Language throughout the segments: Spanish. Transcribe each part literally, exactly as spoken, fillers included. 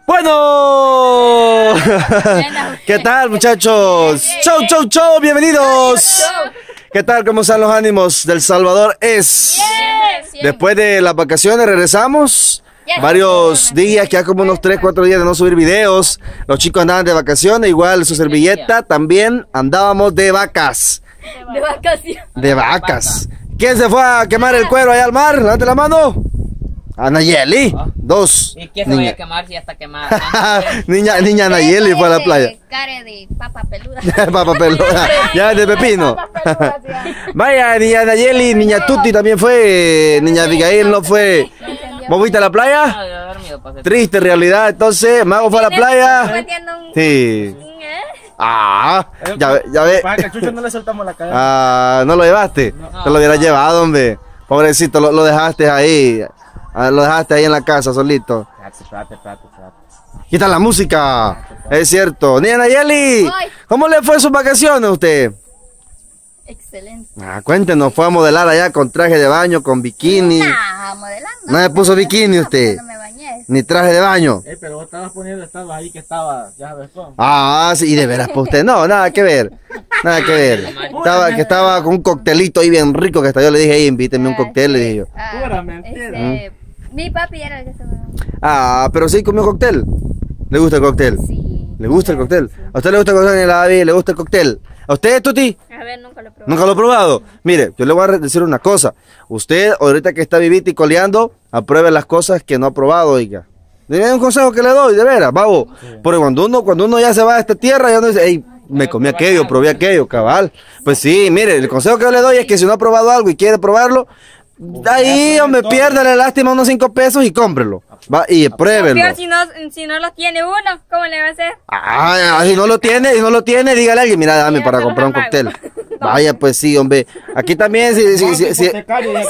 Bueno, ¿qué tal, muchachos? Chau, chau, chau, bienvenidos. ¿Qué tal? ¿Cómo están los ánimos del Salvador? Es después de las vacaciones regresamos. Varios días, ya como unos tres, cuatro días de no subir videos. Los chicos andaban de vacaciones, igual su servilleta, también andábamos de vacas. De vacaciones. De vacas. ¿Quién se fue a quemar el cuero allá al mar? Levante la mano. Anayeli, dos. ¿Y quién se vaya a quemar si ya está quemada? niña, niña Anayeli fue a la playa. Care de papa peluda. Papa peluda. Ya de pepino. Vaya, niña Anayeli, niña Tuti también fue. Niña Abigail no fue. ¿Vos fuiste a la playa? Triste realidad, entonces, Mago fue a la playa. Sí. Ah, ya ve, ya ve. Para que a Chucho no le soltamos la cadena. Ah, ¿no lo llevaste? No. Te lo hubieras llevado, hombre. Pobrecito, lo, lo dejaste ahí. Ah, lo dejaste ahí en la casa solito. Espérate, espérate, espérate, espérate. Quita la música. Es cierto. Niña Nayeli, ¿cómo le fue sus vacaciones a usted? Excelente. Ah, cuéntenos, fue a modelar allá con traje de baño, con bikini. Nah, modelando. No me puso bikini usted. No me bañé. Ni traje de baño. Eh, pero vos estabas poniendo, estabas ahí que estaba, ya sabes cómo. Ah, sí, y de veras para usted. No, nada que ver. Nada que ver. Estaba, que estaba con un coctelito ahí bien rico que hasta yo le dije, hey, invíteme un coctel, le dije yo. Ah, Pura mentira. este, mi papi era el que estaba. Ah, pero sí comió cóctel. ¿Le gusta el cóctel? Sí. ¿Le gusta el cóctel? ¿A usted le gusta el cóctel, Daniela David? ¿Le gusta el cóctel? ¿A usted, Tuti? A ver, nunca lo probé. ¿Nunca lo he probado? Mire, yo le voy a decir una cosa. Usted, ahorita que está vivito y coleando, apruebe las cosas que no ha probado, oiga. Dime un consejo que le doy, de veras, babo. Sí. Porque cuando uno, cuando uno ya se va a esta tierra, ya no dice, hey, me comí aquello, probé aquello, cabal. Pues sí, mire, el consejo que yo le doy es que si no ha probado algo y quiere probarlo, ahí, hombre, piérdale lástima unos cinco pesos y cómprelo. Va, y pruébelo. Pero si no, si no lo tiene uno, ¿cómo le va a hacer? Ah, si no lo tiene, si no lo tiene, dígale a alguien, mira, dame para comprar un cóctel. Vaya, pues sí, hombre. Aquí también, si, si, si, si, si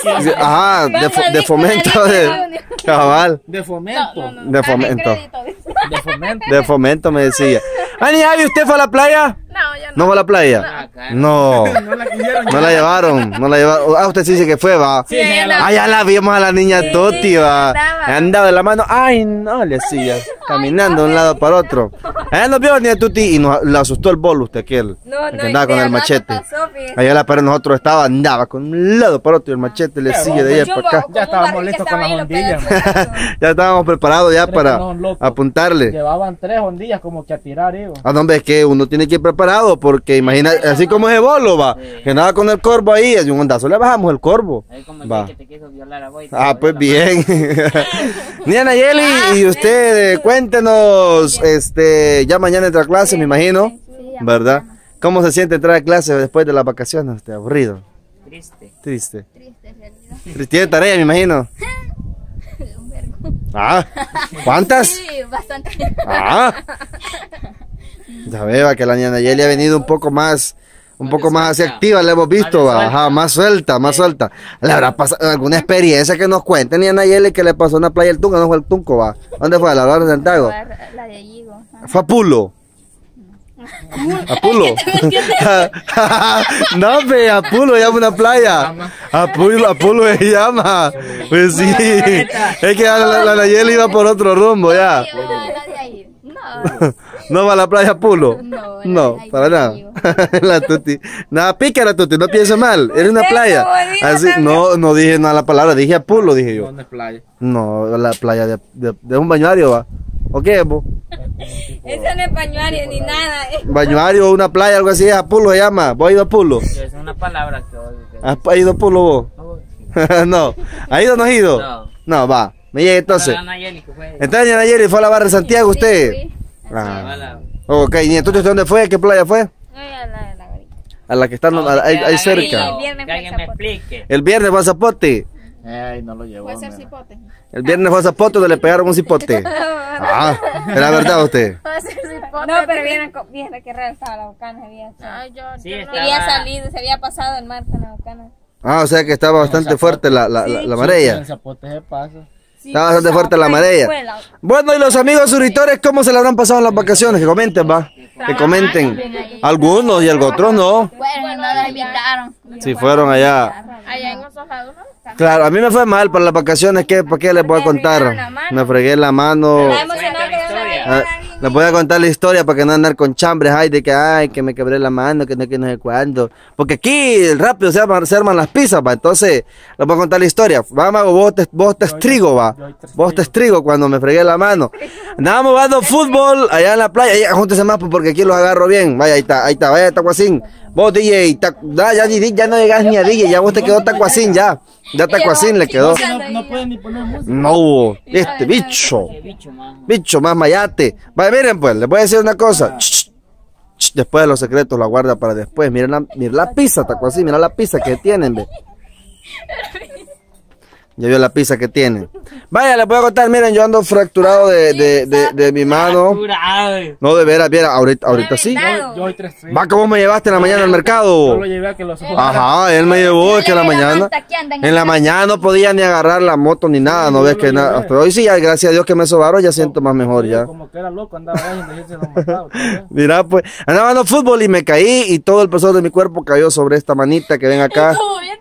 ajá, de, fo, de fomento, de cabal. De fomento. De fomento. De fomento. De fomento me decía. Ani, Javi, ¿usted fue a la playa? No, yo no. ¿No fue a la playa? No. No la quisieron. No la llevaron, no la llevaron. Ah, usted sí dice que fue, va. Sí, ya la- Ah, ya la vimos a la niña Sí, Toti, va. andaba. Andaba de la mano. Ay, no, le decía. Caminando de un lado para otro. Allá nos vio la niña Tuti y nos le asustó el bolo usted aquel. No, el no, que andaba con de el verdad machete. me pasó, fíjese. Allá la pared nosotros estaba, andaba con un lado para otro y el machete le sigue de allá Chumbo, para acá. como Ya un estábamos barril que listos estaba con ahí, las lo pegué ondillas. al pedazo. Ya estábamos preparados ya Tres para no, loco. apuntarle. Llevaban tres ondillas como que a tirar, digo. Ah, no, hombre, es que uno tiene que ir preparado porque imagina, así como ese bolo, va, que nada con el corvo ahí, es un ondazo, le bajamos el corvo. Ahí como el Va. que te quiso violar a vos y te Ah, volvió pues la bien. Niña Nayeli, y usted, eh, cuéntenos, este, ya mañana entra a clase, me imagino, Sí, ya ¿verdad? mañana. ¿Cómo se siente entrar a clase después de las vacaciones? Usted, aburrido, mano. Triste. triste. Triste realidad. Tiene tarea, me imagino. Un vergo. Ah, ¿cuántas? Sí, bastante. Ah. Ya veo que la niña Nayeli ha venido un poco más, un poco más así activa, la hemos visto, Más va, suelta. ajá, más suelta, más suelta. ¿Le habrá pasado alguna experiencia que nos cuente, niña Nayeli, que le pasó en la playa del Tunco? No fue el Tunco, va. ¿Dónde fue? ¿A la Laura de Santiago? La de Yigo. Fue a Pulo. A Pulo. No, pe, a Pulo se llama una playa. A Pulo, a Pulo se llama. Pues sí. Es que la, la, la Nayeli iba por otro rumbo ya. Sí, la de ahí. No. ¿No va a la playa Pulo? No, No, ahí para sí nada. digo. La Tuti. Nada, pícara Tuti, no piense mal. Era una Usted playa. como dijo Así, también. no, no dije nada la palabra, dije a Pulo, dije yo. ¿Dónde es playa? No, la playa de, de, de un bañuario, va. ¿O qué, bo? Eso no es pañuario ni nada. eh. Bañuario, una playa, algo así, a Pulo se llama. ¿Vos has ido a Pulo? Es una palabra que hoy. ¿Has ido a Pulo vos? No, No. ¿Ha ido o no has ido? No. No, va. Me llega entonces. la Nayeli que fue. Entonces, doña Nayeli, ¿fue a la barra de Santiago usted? Sí, fui. Ah. Hola. Ok, ¿y entonces dónde fue? ¿Qué playa fue? Ay, a la, a la garita. A la que está no, a- ahí, ahí cerca. El viernes Que alguien fue me Zapote. explique. El viernes fue a Zapote. Ay, no lo llevó. Puede ser mira. cipote. El viernes fue a Zapote donde le pegaron un cipote. Ah, ¿era verdad usted? Puede ser cipote. No, pero viene, viene que real estaba la bocana. Había, Ay, yo, Sí, yo no- estaba- había salido, se había pasado el mar con la bocana. Ah, o sea que estaba bastante fuerte la, la, la, la En marea. el zapote se pasa. Sí, Estaba bastante fuerte la fue- marea. fue la- Bueno, y los amigos suscriptores, ¿cómo se le habrán pasado en las vacaciones? Que comenten, va. Que comenten. Algunos y algunos otros no. Bueno, no la invitaron. Si fueron allá. allá en Osos Aduros. Claro, a mí me fue mal para las vacaciones. ¿Qué, ¿Para qué les voy a contar? Me fregué la mano. La emocionada que yo Cuenta la sabía Ah, les voy a contar la historia para que no andar con chambres, ay, de que, ay, que me quebré la mano, que no, que no sé cuándo. Porque aquí rápido se arman, se arman las pizzas, va. Entonces, les voy a contar la historia. Va, Mago, vos te, vos te estrigo, va. Vos te estrigo cuando me fregué la mano. Andábamos jugando fútbol allá en la playa. Ahí, júntese más porque aquí los agarro bien. Vaya, ahí está, ahí está, vaya, Tacuacín. Vos, D J, ta, ya, ya, ya no llegas ni a D J, ya vos te quedó Tacuacín, ya. Ya Tacuacín le quedó. No, no pueden ni poner música. No, este bicho. Qué bicho, man. Bicho, más mayate. Vaya, miren pues, les voy a decir una cosa. Ch, ch, después de los secretos la guarda para después. Miren la, miren la pizza, Tacuacín, mira la pizza que tienen, ve. Ya vio la pizza que tienen. Vaya, les voy a contar, miren, yo ando fracturado de, de, de, de mi mano. No, de veras, viera, ahorita, ahorita sí. Yo, yo hoy tres Va, ¿cómo me llevaste en la mañana al Yo mercado? lo llevé a que los ojos. Ajá, él me llevó, es que en la mañana. En la mañana no podía ni agarrar la moto ni nada, no ves que nada. Pero hoy sí, ya, gracias a Dios que me sobaron, ya siento más mejor ya. Como que era loco, andaba ahí y se lo mataba. Mira, pues, andaba jugando fútbol y me caí y todo el peso de mi cuerpo cayó sobre esta manita que ven acá. Como bien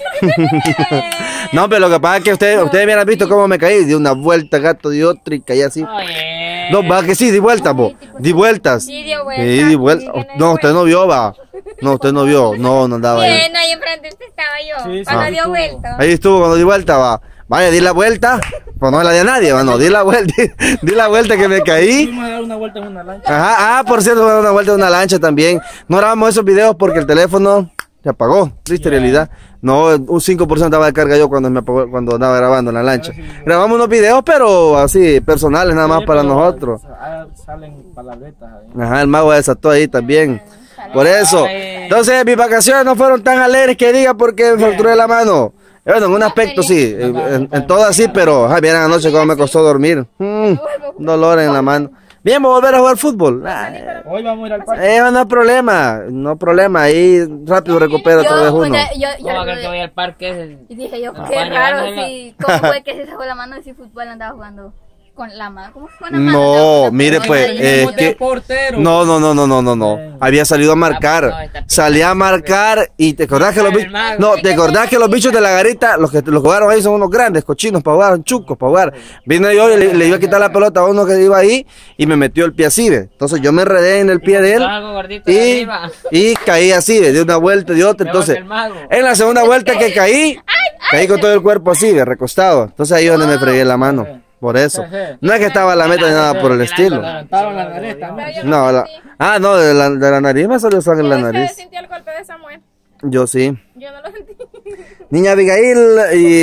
delgadito. No, pero lo que pasa es que ustedes, ustedes hubieran visto cómo me caí, di una vuelta, gato, di otra y caí así. Oye. No, va que sí, di vueltas, po, di vueltas. Sí, dio vuelta. Sí, di vueltas. Sí, que no No, dio usted no vio, va. No, usted no vio, no, no andaba ahí. Bien, ahí enfrente usted estaba yo. Sí, sí, cuando ahí dio estuvo. vuelta. Ahí estuvo cuando di vuelta, va. Vaya, di la vuelta. Pues no es la de nadie, va, no, di la vuelta, di la vuelta que me caí. Fuimos a dar una vuelta en una lancha. Ajá, ah, por cierto, voy a dar una vuelta en una lancha también. No grabamos esos videos porque el teléfono se apagó, triste realidad. No, un cinco por ciento estaba de carga yo cuando me apagó, cuando andaba grabando en la lancha. Grabamos unos videos, pero así, personales nada más Sí, para pero nosotros. ah, Salen palabretas ahí. Ajá, el mago desató ahí también. Por eso. Entonces, mis vacaciones no fueron tan alegres que diga porque me fracturé la mano. Bueno, en un aspecto sí, en, en, en todas sí, pero ay, vieran anoche cómo me costó dormir. Mm, dolor en la mano. Bien, voy a volver a jugar fútbol. Ay, Hoy vamos a ir al parque. eh, no hay problema, no hay problema, ahí rápido recupera otra vez Yo, uno. pues, yo, yo, ¿Cómo va a creer que yo, voy al parque? y dije yo, Ah, qué vaya, raro, vaya. si, ¿cómo fue que se sacó la mano de si fútbol andaba jugando con la mano? ¿Cómo fue con la mano? No, Andaba- mire pues, Ay, eh, no, de que... portero. No, no, no, no, no, no, no. Había salido a marcar. Salía a marcar y te acordás que los bichos. No, te acordás que los bichos de la garita, los que los jugaron ahí son unos grandes, cochinos para jugar, chucos para jugar. Vine yo y le, le iba a quitar la pelota a uno que iba ahí y me metió el pie así, ¿ve? Entonces yo me enredé en el pie de él Algo gordito de y, arriba. y caí así, ¿ve? De una vuelta y de otra. Mejor que Entonces, el mago. en la segunda vuelta que caí, caí con todo el cuerpo así, ¿ve? Recostado. Entonces ahí es donde me fregué la mano. Por eso. No es que estaba a la meta ni nada por el estilo. Levantaron la nariz también. No, la, ah, no, de la, de la nariz me salió sangre en la ¿Usted nariz. sintió el golpe de Samuel? Yo sí. Yo no lo sentí. Niña Abigail,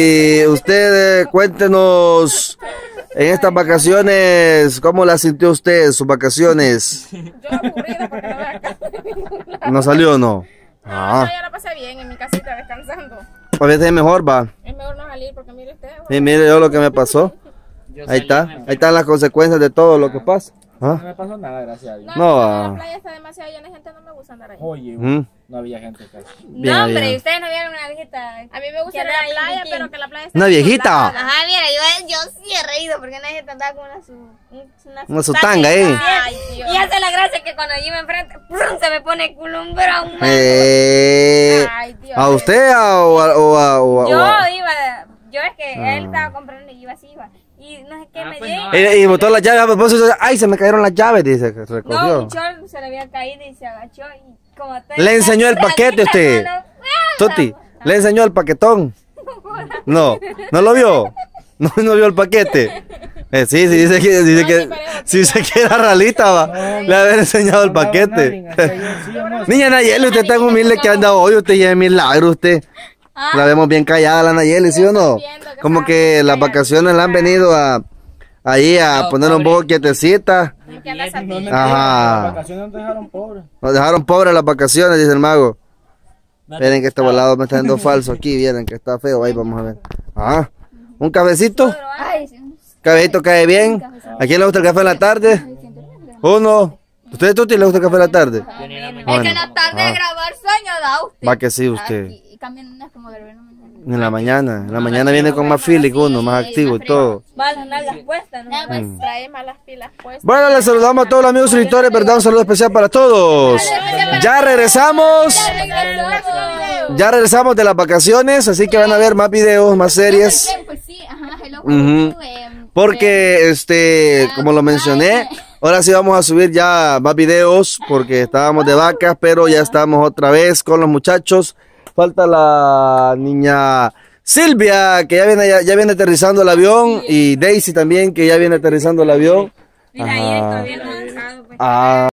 y usted eh, cuéntenos en estas vacaciones, ¿cómo la sintió usted, sus vacaciones? Yo aburrida porque no me acá. ¿No salió o no? No, Ah, yo la pasé bien en mi casita descansando. a veces es mejor, va. Es mejor no salir porque mire usted. Y mire yo lo que me pasó. Yo Ahí salí, está, me- ahí están las consecuencias de todo lo que pasa. No ¿Ah? me pasó nada, gracias a Dios. No, No, no ah. la playa está demasiado llena de gente, no me gusta andar ahí. Oye, Mm. no había gente casi. Bien, No, hombre, bien. ustedes no vieron una viejita. A mí me gusta Que ir a la anda ahí en playa, bikini. pero que la playa está Una viejita. Ajá, mira, yo, yo sí he reído porque una viejita andaba con una su, una, Una sutanga ahí. Ay, Dios. Y hace la gracia que cuando yo me enfrente, ¡prum! Se me pone culumbrón. man. Eh, Ay, Dios. ¿A usted a- o a, o a- o a- Yo o a- iba, yo es que Ah. él estaba comprando y iba así, iba. Y no sé qué Ah, me pues llega. no. Y, y botó las llaves a propósito. Ay, se me cayeron las llaves, dice que No, recogió. un short se le había caído y se agachó y como todo Le enseñó el paquete a usted. Toti, le enseñó el paquetón. No, no lo vio. No, no vio el paquete. Eh, sí, sí, dice que, dice que, sí, dice que era ralita, va. Le haber enseñado el paquete. Niña Nayeli, usted es tan humilde que anda hoy, usted ya es milagro, usted. La vemos bien callada la Nayeli, ¿sí o no? Como que las vacaciones la han venido a ahí a poner un poco quietecita. ¿En qué andas aquí? No me Ajá. Las vacaciones nos dejaron pobres. Nos dejaron pobres las vacaciones, dice el mago. Miren que este volado me está dando falso aquí, vienen que está feo, ahí vamos a ver. Ah, un cafecito, Ay, sí. cafecito cae bien. ¿A quién le gusta el café en la tarde? Uno. ¿Usted, Tuti, le gusta el café en la tarde? Yo ni la me- Es Bueno, que en la tarde ah. de grabar sueño da usted. Va que sí, usted. Aquí, y cambian unas como de verano. En la mañana, en la mañana viene con más feeling uno, más activo y todo. Va las nalgas puestas, ¿no? Pues trae malas pilas puestas. Bueno, les saludamos a todos los amigos suscriptores, ¿verdad? Un saludo especial para todos. Ya regresamos. Ya regresamos de las vacaciones, así que van a ver más videos, más series. Pues sí, ajá, hello. Ujú. em, Porque, este, como lo mencioné, ahora sí vamos a subir ya más videos porque estábamos de vacas, pero ya estamos otra vez con los muchachos. Falta la niña Silvia, que ya viene, ya, ya viene aterrizando el avión, y Daisy también, que ya viene aterrizando el avión. Mira, ahí Ajá. todavía no ha bajado, pues. Ah.